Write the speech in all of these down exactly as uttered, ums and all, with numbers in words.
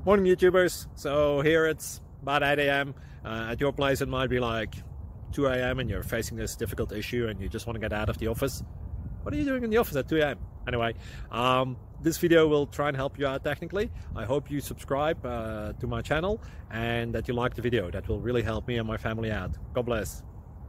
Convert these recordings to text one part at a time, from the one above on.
Morning YouTubers. So here it's about eight A M Uh, at your place it might be like two A M and you're facing this difficult issue and you just want to get out of the office. What are you doing in the office at two A M? Anyway, um, this video will try and help you out technically. I hope you subscribe uh, to my channel and that you like the video. That will really help me and my family out. God bless.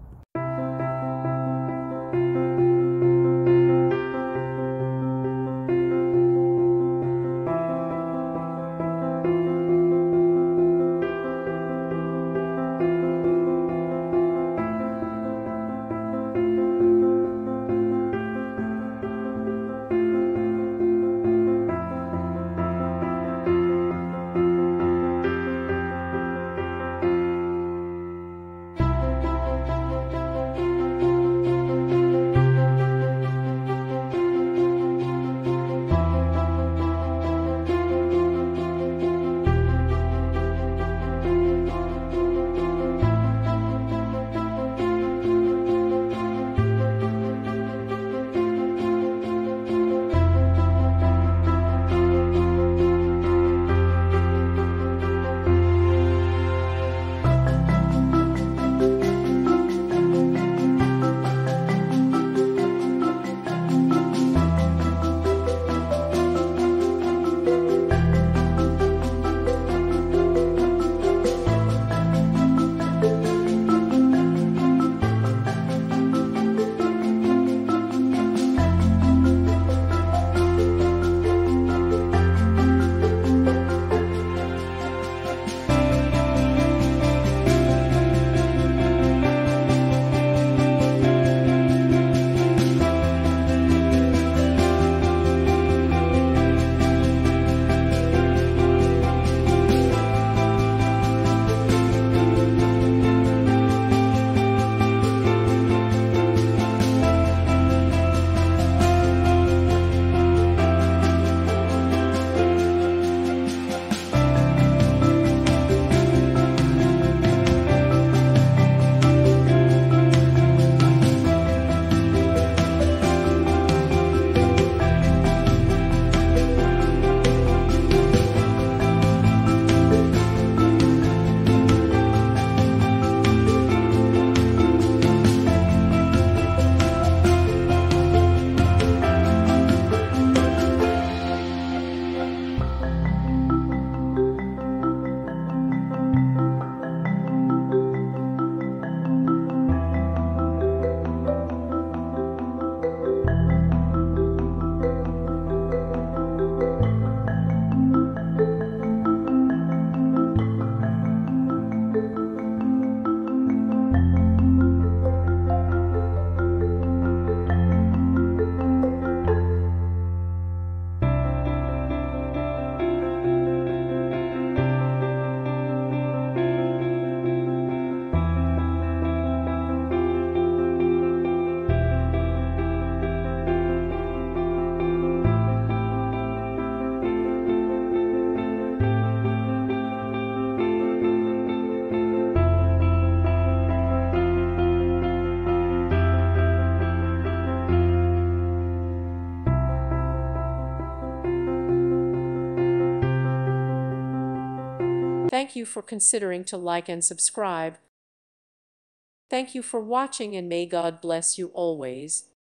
Thank you for considering to like and subscribe. Thank you for watching and may God bless you always.